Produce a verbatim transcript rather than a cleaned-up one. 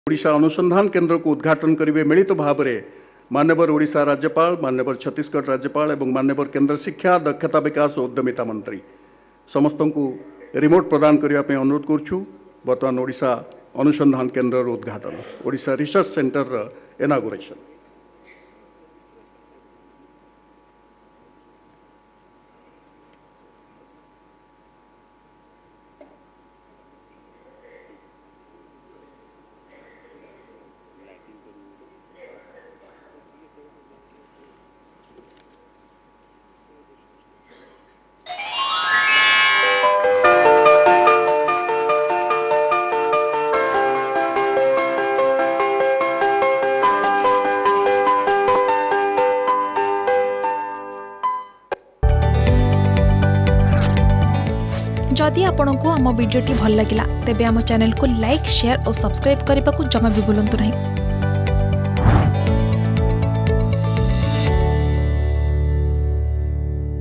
ओडिशा अनुसंधान केन्द्र को उद्घाटन करेंगे मिलित भाव में माननीय ओडिशा राज्यपाल, माननीय छत्तीसगढ़ राज्यपाल और माननीय केन्द्र शिक्षा, दक्षता विकास और उद्यमिता मंत्री समस्त को रिमोट प्रदान करने अनुरोध करुछु। बर्तमान ओडिशा अनुसंधान केन्द्र उद्घाटन, ओडिशा रिसर्च सेंटर इनागुरेशन। जदि आपंक आम भिडी भल लगा तेब आम चैनल को लाइक, शेयर और सब्सक्राइब करने को जमा भी भूलु नहीं।